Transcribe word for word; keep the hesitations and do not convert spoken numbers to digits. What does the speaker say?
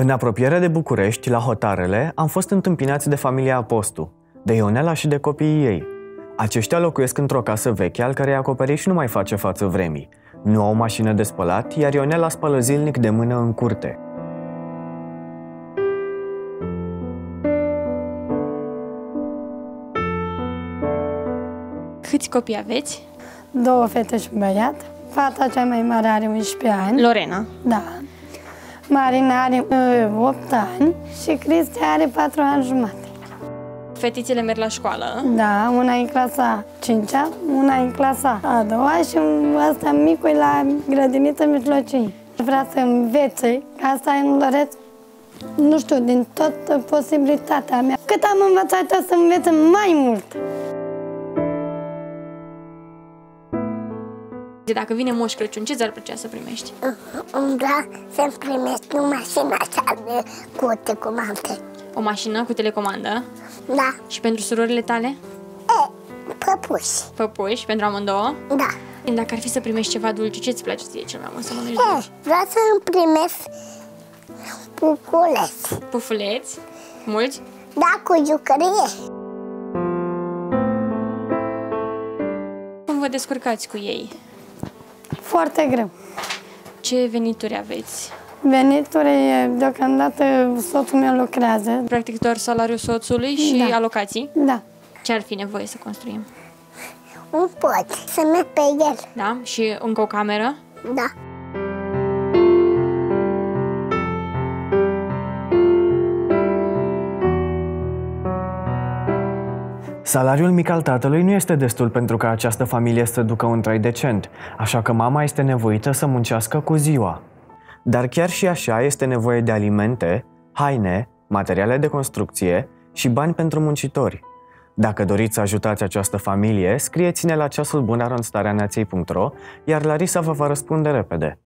În apropiere de București, la Hotarele, am fost întâmpinați de familia Apostu, de Ionela și de copiii ei. Aceștia locuiesc într-o casă veche, al cărei acoperiș nu mai face față vremii. Nu au mașină de spălat, iar Ionela spală zilnic de mână în curte. Câți copii aveți? Două fete și un băiat. Fata cea mai mare are unsprezece ani. Lorena? Da. Marina are uh, opt ani și Cristi are patru ani jumate. Fetițele merg la școală? Da, una e în clasa a cincea, una e în clasa a doua și ăsta micul e la grădiniță mijlocie. Vrea să învețe, asta îmi doresc, nu știu, din tot posibilitatea mea. Cât am învățat eu să învețe mai mult. Dacă vine Moș Crăciun, ce ți-ar plăcea să primești? Îmi vrea să-mi primești o mașină așa de cu telecomandă. O mașină cu telecomandă? Da. Și pentru surorile tale? E, păpuși. Păpuși, pentru amândouă? Da. Dacă ar fi să primești ceva dulce, ce-ți place ție cel mai mult să mănânci E, dulce? vreau să-mi primesc pufuleți. Pufuleți? Mulți? Da, cu jucărie. Cum vă descurcați cu ei? Foarte greu. Ce venituri aveți? Venituri, deocamdată soțul meu lucrează. Practic doar salariul soțului și Da. alocații? Da. Ce ar fi nevoie să construim? Un pod, să merg pe el. Da? Și încă o cameră? Da. Salariul mic al tatălui nu este destul pentru ca această familie să ducă un trai decent, așa că mama este nevoită să muncească cu ziua. Dar chiar și așa este nevoie de alimente, haine, materiale de construcție și bani pentru muncitori. Dacă doriți să ajutați această familie, scrieți-ne la ceasul bun arond starea nației punct ro, iar Larisa vă va răspunde repede.